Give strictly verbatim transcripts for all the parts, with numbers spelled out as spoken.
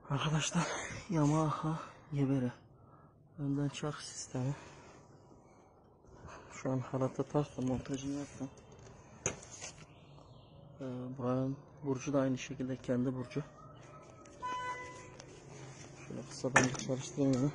Arkadaşlar Yamaha Yebere önden çark sistemi. Şu an halata taktım, montajını yaptım. Ee, buranın burcu da aynı şekilde kendi burcu. Şöyle kısadan bir çalıştırayım yine.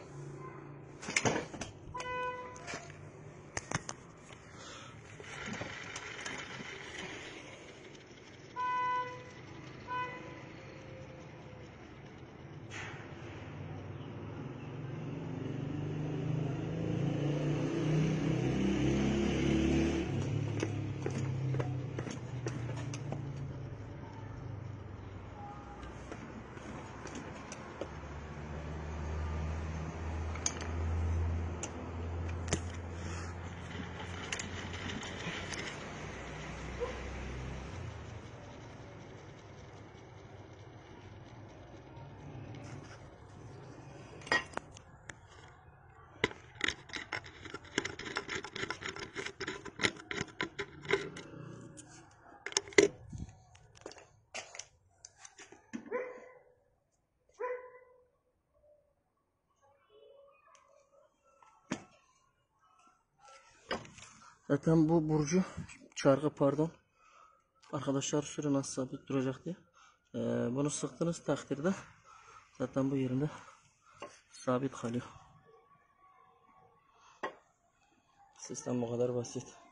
Zaten bu burcu çarkı pardon arkadaşlar süre nasıl sabit duracak diye ee, bunu sıktığınız takdirde zaten bu yerinde sabit kalıyor. Sistem bu kadar basit.